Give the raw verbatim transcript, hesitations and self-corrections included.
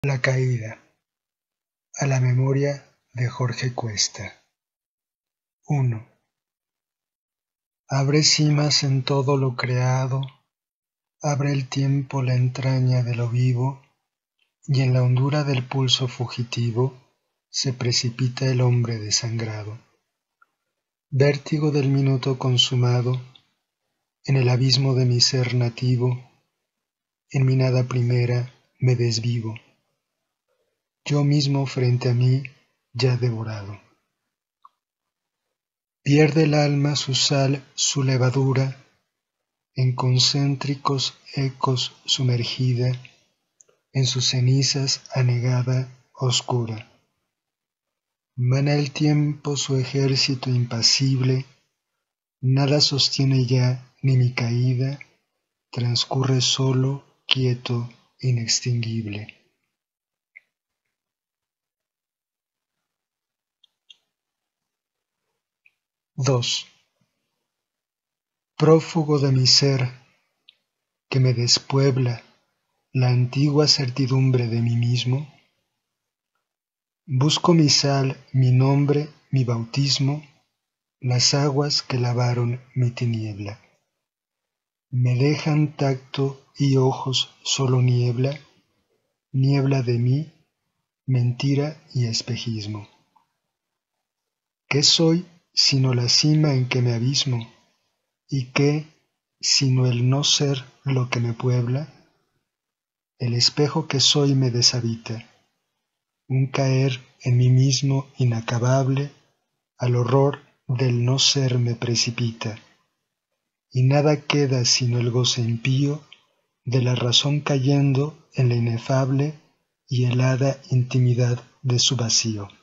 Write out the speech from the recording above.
La caída. A la memoria de Jorge Cuesta. uno. Abre cimas en todo lo creado, abre el tiempo la entraña de lo vivo, y en la hondura del pulso fugitivo se precipita el hombre desangrado. Vértigo del minuto consumado, en el abismo de mi ser nativo, en mi nada primera me desvivo. Yo mismo frente a mí ya devorado. Pierde el alma su sal, su levadura, en concéntricos ecos sumergida, en sus cenizas anegada, oscura. Mana el tiempo su ejército impasible, nada sostiene ya ni mi caída, transcurre solo, quieto, inextinguible. dos. Prófugo de mi ser, que me despuebla la antigua certidumbre de mí mismo, busco mi sal, mi nombre, mi bautismo, las aguas que lavaron mi tiniebla. Me dejan tacto y ojos solo niebla, niebla de mí, mentira y espejismo. ¿Qué soy sino la cima en que me abismo? ¿Y qué sino el no ser lo que me puebla? El espejo que soy me deshabita, un caer en mí mismo inacabable, al horror del no ser me precipita, y nada queda sino el goce impío de la razón cayendo en la inefable y helada intimidad de su vacío.